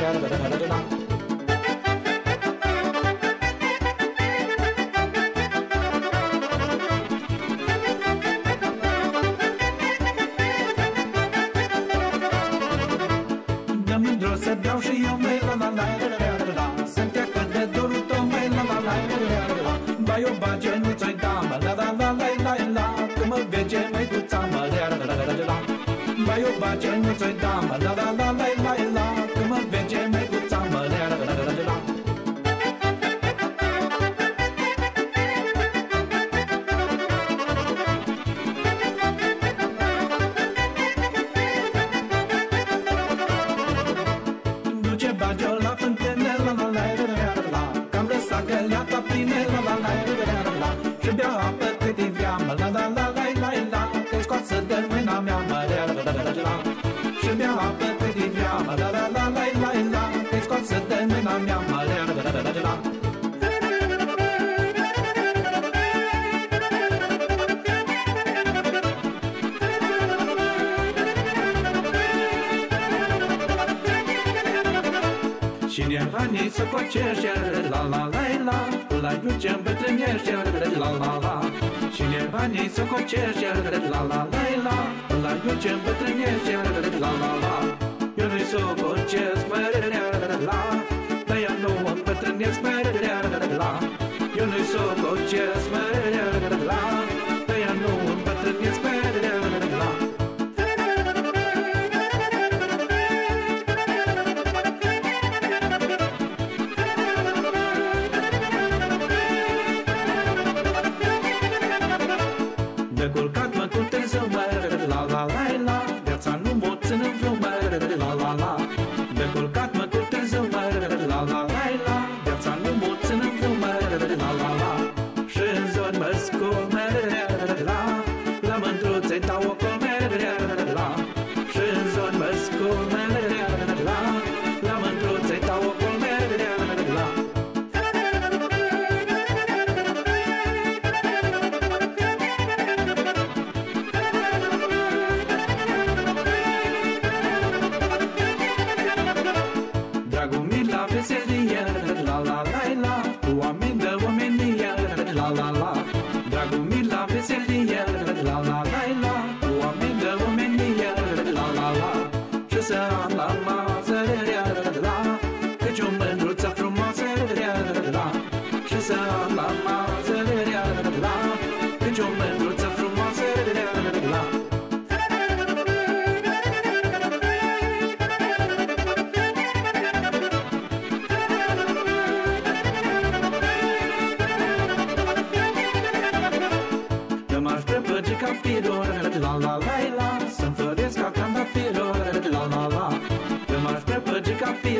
Să beau și eu, măi, la la la la la la. Să-mi treacă de dorul tău, măi, la la la la la la. Bai o bage, nu ți-o-i da, mă, la la la la la la. Că mă vege, măicuța, mă, la la la la la. Bai o bage, nu ți-o-i da, mă, la la la la la la. Că mă vege, măicuța, mă, la la la la la. Și bea apă cât e vrea, mă, la la la la la la. Că-i scoasă de mâna mea, mă, la la la la la. Și bea apă cât e vrea, mă, la la la la la la. Că-i scoasă de mâna mea, mă, la la la la la. Cine banii să cocește, la la la la. La iuce îmbătrânește, la la la. Cine banii să cocește, la la la la. La iuce îmbătrânește, la la la. Eu nu-i să cocesc, mă, la. Dar eu nu îmbătrânesc, mă, la. Eu nu-i să cocesc, mă, la. Dar eu nu îmbătrânesc, mă, la. De culcat mă cu târziu, mă, la la la la. Viața nu mă țin în viu, mă, la la la. De culcat mă cu târziu, mă, la la la la. Viața nu mă țin în viu, mă, la la la. Și în zori mă scol, mă, la. La mândruțe-i dau o col, mă, la. Și în zori mă scol, mă, la. La mândruțe-i dau o col, mă, la. Veselie, la la la la. Cu oameni de omenie, la la la. Dragul mi la veselie, la la la la. Cu oameni de omenie, la la la. Și să am la masă, la. Căci o mândruță frumoasă, la. Și să am la masă, la. Căci o mândruță frumoasă, la. M-aș prăpăge ca pirul, la la la la. Să-mi floresc ca trandafirul, la la la. M-aș prăpăge ca pirul.